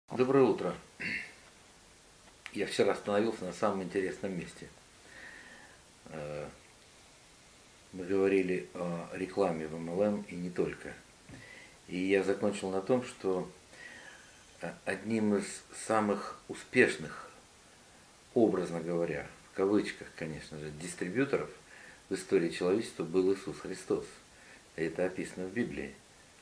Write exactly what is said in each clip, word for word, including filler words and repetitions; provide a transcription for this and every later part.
Доброе утро. Я вчера остановился на самом интересном месте. Э, Мы говорили о рекламе в эм эл эм и не только. И я закончил на том, что э, одним из самых успешных, образно говоря, в кавычках, конечно же, дистрибьюторов в истории человечества был Иисус Христос. И это описано в Библии.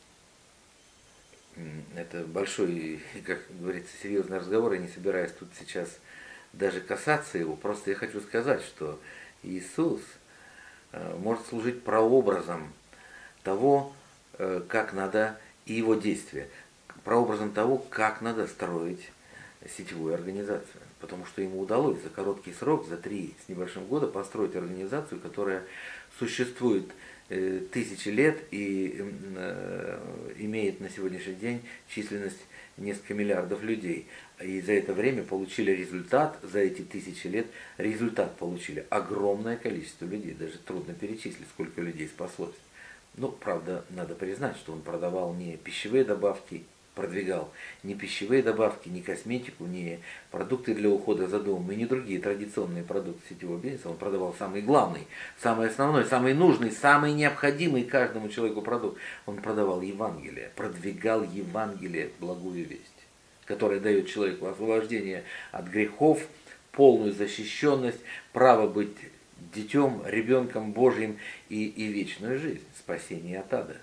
Это большой, как говорится, серьезный разговор, я не собираюсь тут сейчас даже касаться его, просто я хочу сказать, что Иисус может служить прообразом того, как надо, и его действия, прообразом того, как надо строить сетевую организацию. Потому что ему удалось за короткий срок, за три с небольшим года, построить организацию, которая существует тысячи лет и имеет на сегодняшний день численность несколько миллиардов людей. И за это время получили результат, за эти тысячи лет результат получили огромное количество людей. Даже трудно перечислить, сколько людей спаслось. Ну, правда, надо признать, что он продавал не пищевые добавки, продвигал не пищевые добавки, не косметику, не продукты для ухода за домом и не другие традиционные продукты сетевого бизнеса. Он продавал самый главный, самый основной, самый нужный, самый необходимый каждому человеку продукт. Он продавал Евангелие, продвигал Евангелие, благую весть, которая дает человеку освобождение от грехов, полную защищенность, право быть детем, ребенком Божьим и, и вечную жизнь, спасение от ада.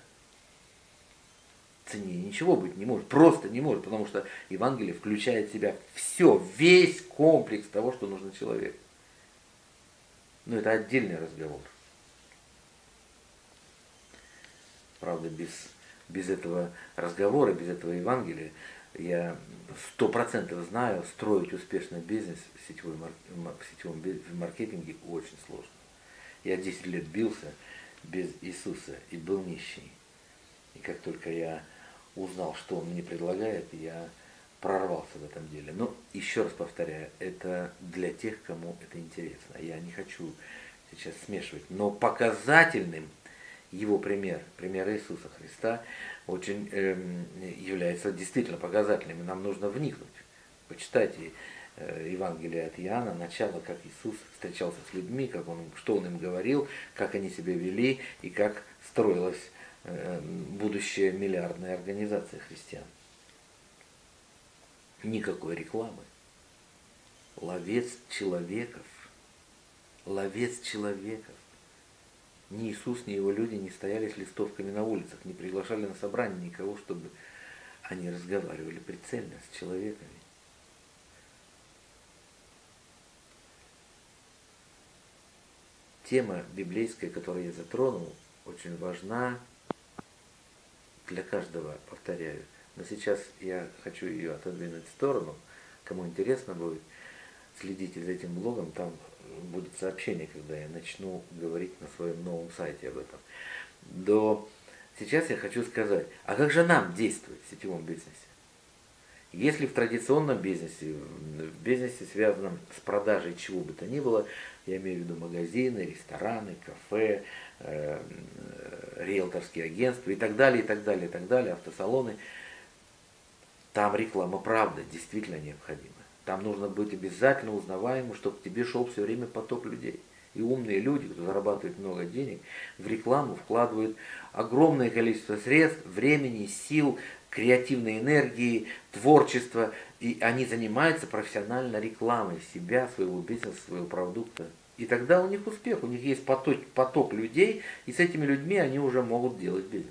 Цене ничего быть не может, просто не может, потому что Евангелие включает в себя все, весь комплекс того, что нужно человеку. Но это отдельный разговор. Правда, без, без этого разговора, без этого Евангелия, я сто процентов знаю, строить успешный бизнес в сетевом, в сетевом маркетинге очень сложно. Я десять лет бился без Иисуса и был нищий. И как только я узнал, что он мне предлагает, я прорвался в этом деле. Но, еще раз повторяю, это для тех, кому это интересно. Я не хочу сейчас смешивать. Но показательным его пример, пример Иисуса Христа, очень э, является действительно показательным. И нам нужно вникнуть. Почитайте э, Евангелие от Иоанна, начало, как Иисус встречался с людьми, как он, что он им говорил, как они себя вели и как строилась будущая миллиардная организация христиан. Никакой рекламы. Ловец человеков. Ловец человеков. Ни Иисус, ни его люди не стояли с листовками на улицах, не приглашали на собрание никого, чтобы они разговаривали прицельно с человеками. Тема библейская, которую я затронул, очень важна для каждого, повторяю. Но сейчас я хочу ее отодвинуть в сторону. Кому интересно будет, следите за этим блогом, там будет сообщение, когда я начну говорить на своем новом сайте об этом. До сейчас я хочу сказать, а как же нам действовать в сетевом бизнесе? Если в традиционном бизнесе, в бизнесе, связанном с продажей чего бы то ни было, я имею в виду магазины, рестораны, кафе, э, риэлторские агентства и так далее, и так далее, и так далее, автосалоны, там реклама, правда, действительно необходима. Там нужно быть обязательно узнаваемым, чтобы к тебе шел все время поток людей. И умные люди, кто зарабатывает много денег, в рекламу вкладывают огромное количество средств, времени, сил, креативной энергии, творчества. И они занимаются профессионально рекламой себя, своего бизнеса, своего продукта. И тогда у них успех, у них есть поток, поток людей, и с этими людьми они уже могут делать бизнес.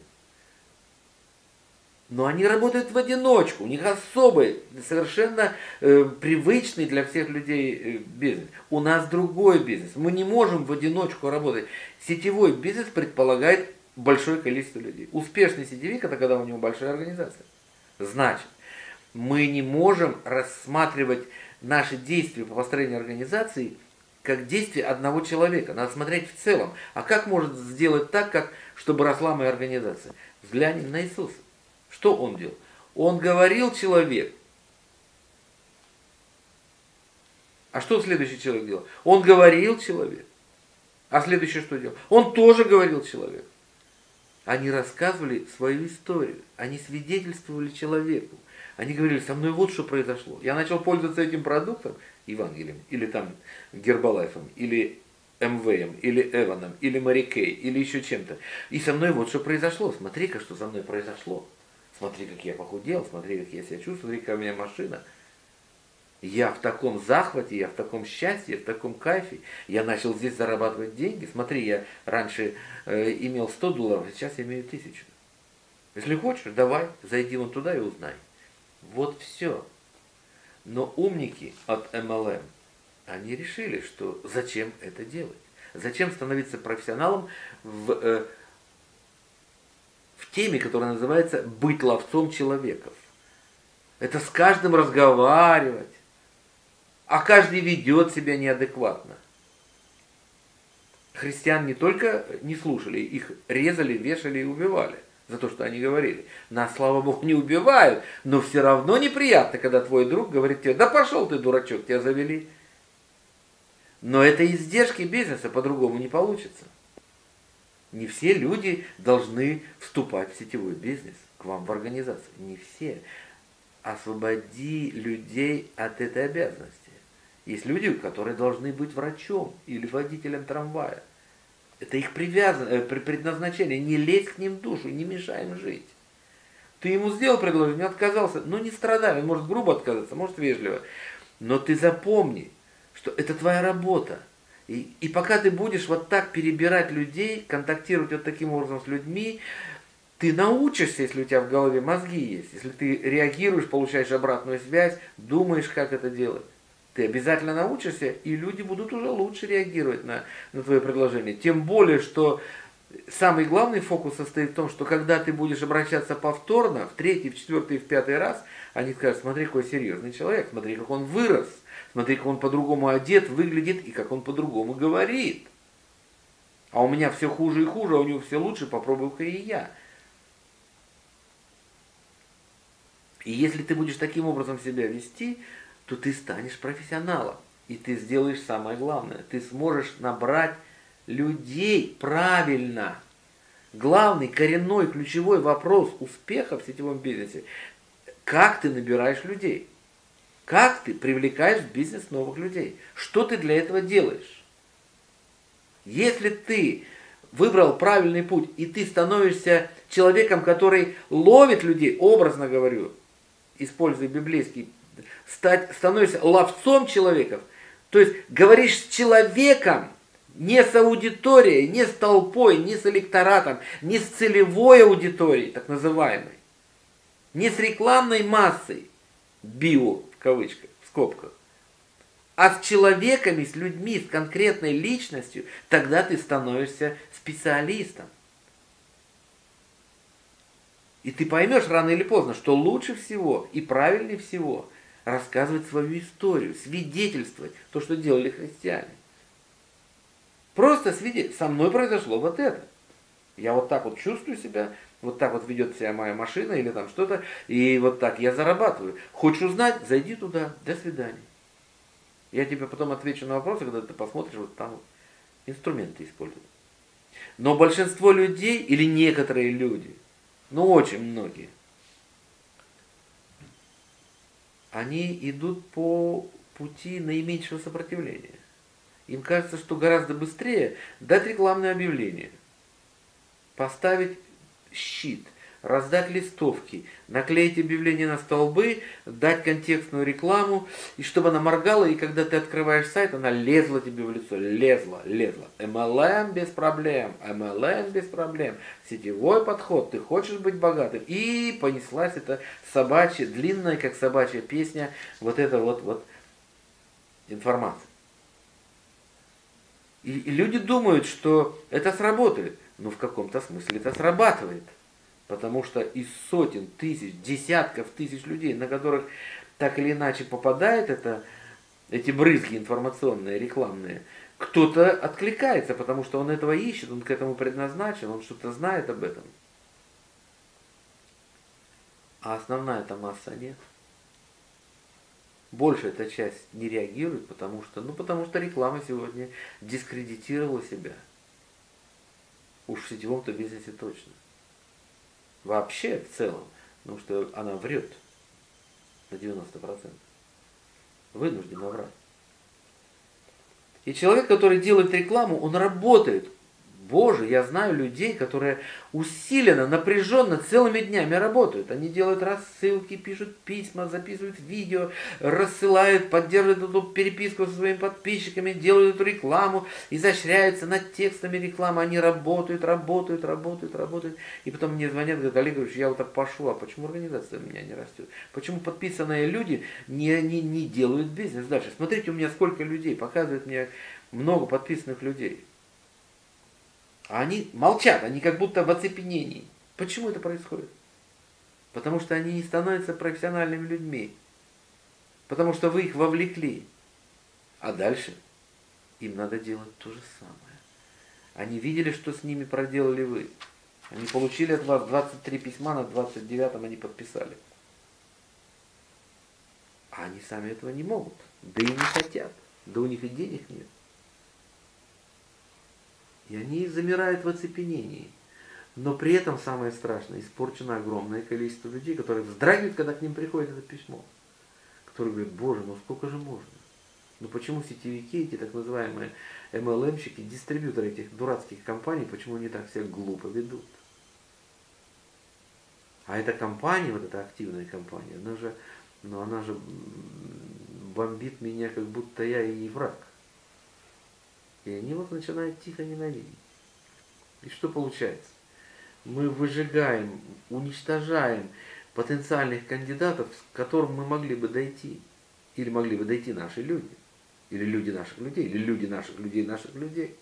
Но они работают в одиночку, у них особый, совершенно э, привычный для всех людей э, бизнес. У нас другой бизнес, мы не можем в одиночку работать. Сетевой бизнес предполагает большое количество людей. Успешный сетевик — это когда у него большая организация. Значит, мы не можем рассматривать наши действия по построению организации как действие одного человека. Надо смотреть в целом. А как может сделать так, как, чтобы росла моя организация? Взглянем на Иисуса. Что он делал? Он говорил человек. А что следующий человек делал? Он говорил человек. А следующий что делал? Он тоже говорил человек. Они рассказывали свою историю. Они свидетельствовали человеку. Они говорили, со мной вот что произошло. Я начал пользоваться этим продуктом, Евангелием, или там Гербалайфом, или МВМ, или Эваном, или Марикей, или еще чем-то. И со мной вот что произошло. Смотри-ка, что со мной произошло. Смотри, как я похудел, смотри, как я себя чувствую, смотри, какая у меня машина. Я в таком захвате, я в таком счастье, в таком кайфе. Я начал здесь зарабатывать деньги. Смотри, я раньше э, имел сто долларов, сейчас я имею тысячу. Если хочешь, давай, зайди вон туда и узнай. Вот все. Но умники от эм эл эм, они решили, что зачем это делать? Зачем становиться профессионалом в, э, в теме, которая называется «быть ловцом человеков». Это с каждым разговаривать, а каждый ведет себя неадекватно. Христиан не только не слушали, их резали, вешали и убивали за то, что они говорили. Нас, слава Богу, не убивают, но все равно неприятно, когда твой друг говорит тебе: да пошел ты, дурачок, тебя завели. Но это издержки бизнеса, по-другому не получится. Не все люди должны вступать в сетевой бизнес, к вам в организацию. Не все. Освободи людей от этой обязанности. Есть люди, которые должны быть врачом или водителем трамвая. Это их привязан, предназначение. Не лезь к ним в душу, не мешай им жить. Ты ему сделал предложение, отказался. Ну не страдай, он может грубо отказаться, может вежливо. Но ты запомни, что это твоя работа. И, и пока ты будешь вот так перебирать людей, контактировать вот таким образом с людьми, ты научишься, если у тебя в голове мозги есть, если ты реагируешь, получаешь обратную связь, думаешь, как это делать. Ты обязательно научишься, и люди будут уже лучше реагировать на, на твое предложение. Тем более, что самый главный фокус состоит в том, что когда ты будешь обращаться повторно, в третий, в четвертый, в пятый раз, они скажут: смотри, какой серьезный человек, смотри, как он вырос, смотри, как он по-другому одет, выглядит, и как он по-другому говорит. А у меня все хуже и хуже, а у него все лучше, попробую-ка и я. И если ты будешь таким образом себя вести, то ты станешь профессионалом. И ты сделаешь самое главное. Ты сможешь набрать людей правильно. Главный, коренной, ключевой вопрос успеха в сетевом бизнесе: как ты набираешь людей? Как ты привлекаешь в бизнес новых людей? Что ты для этого делаешь? Если ты выбрал правильный путь, и ты становишься человеком, который ловит людей, образно говорю, используя библейский, стать, становишься ловцом человеков, то есть говоришь с человеком, не с аудиторией, не с толпой, не с электоратом, не с целевой аудиторией, так называемой, не с рекламной массой, био, в кавычках, в скобках, а с человеками, с людьми, с конкретной личностью, тогда ты становишься специалистом. И ты поймешь рано или поздно, что лучше всего и правильнее всего рассказывать свою историю, свидетельствовать то, что делали христиане. Просто свидетельствовать. Со мной произошло вот это. Я вот так вот чувствую себя, вот так вот ведет себя моя машина или там что-то, и вот так я зарабатываю. Хочешь узнать? Зайди туда. До свидания. Я тебе потом отвечу на вопросы, когда ты посмотришь, вот там вот инструменты используют. Но большинство людей, или некоторые люди, ну очень многие, они идут по пути наименьшего сопротивления. Им кажется, что гораздо быстрее дать рекламное объявление, поставить щит, раздать листовки, наклеить объявление на столбы, дать контекстную рекламу, и чтобы она моргала, и когда ты открываешь сайт, она лезла тебе в лицо, лезла, лезла. эм эл эм без проблем, эм эл эм без проблем, сетевой подход, ты хочешь быть богатым. И понеслась эта собачья, длинная, как собачья песня, вот эта вот, вот информация. И, и люди думают, что это сработает. Но в каком-то смысле это срабатывает. Потому что из сотен, тысяч, десятков тысяч людей, на которых так или иначе попадает это, эти брызги информационные, рекламные, кто-то откликается, потому что он этого ищет, он к этому предназначен, он что-то знает об этом. А основная-то масса нет. Большая эта часть не реагирует, потому что, ну, потому что реклама сегодня дискредитировала себя. Уж в сетевом-то бизнесе точно. Вообще, в целом, потому что она врет. на девяносто процентов. Вынужденно врать. И человек, который делает рекламу, он работает. Боже, я знаю людей, которые усиленно, напряженно целыми днями работают. Они делают рассылки, пишут письма, записывают видео, рассылают, поддерживают эту переписку со своими подписчиками, делают эту рекламу, изощряются над текстами рекламы. Они работают, работают, работают, работают. И потом мне звонят, говорят: Олег Ильич, я вот так пошел, а почему организация у меня не растет? Почему подписанные люди не, не, не делают бизнес дальше? Смотрите, у меня сколько людей, показывают мне много подписанных людей. А они молчат, они как будто в оцепенении. Почему это происходит? Потому что они не становятся профессиональными людьми. Потому что вы их вовлекли. А дальше им надо делать то же самое. Они видели, что с ними проделали вы. Они получили от вас двадцать три письма, на двадцать девятом они подписали. А они сами этого не могут. Да и не хотят. Да у них и денег нет. И они замирают в оцепенении. Но при этом самое страшное, испорчено огромное количество людей, которые вздрагивают, когда к ним приходит это письмо. Которые говорят: боже, ну сколько же можно? Ну почему сетевики, эти так называемые эм эл эм-щики, дистрибьюторы этих дурацких компаний, почему они так себя глупо ведут? А эта компания, вот эта активная компания, она же, ну она же бомбит меня, как будто я и враг. И они вот начинают тихо ненавидеть. И что получается? Мы выжигаем, уничтожаем потенциальных кандидатов, к которым мы могли бы дойти. Или могли бы дойти наши люди. Или люди наших людей. Или люди наших людей, наших людей.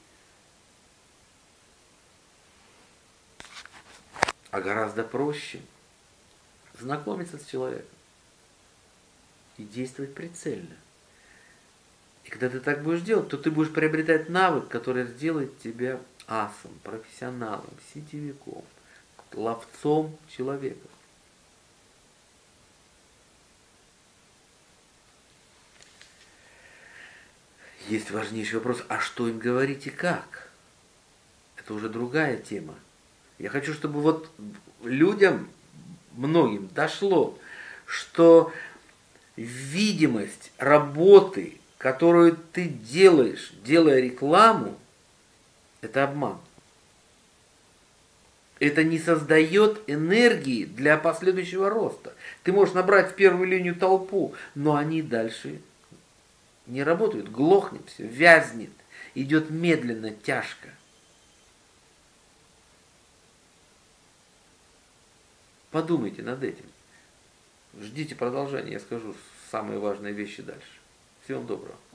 А гораздо проще знакомиться с человеком. И действовать прицельно. И когда ты так будешь делать, то ты будешь приобретать навык, который сделает тебя асом, профессионалом, сетевиком, ловцом человека. Есть важнейший вопрос: а что им говорить и как? Это уже другая тема. Я хочу, чтобы вот людям, многим дошло, что видимость работы, которую ты делаешь, делая рекламу, это обман. Это не создает энергии для последующего роста. Ты можешь набрать в первую линию толпу, но они дальше не работают, глохнет все, вязнет, идет медленно, тяжко. Подумайте над этим. Ждите продолжения, я скажу самые важные вещи дальше. Всего вам доброго.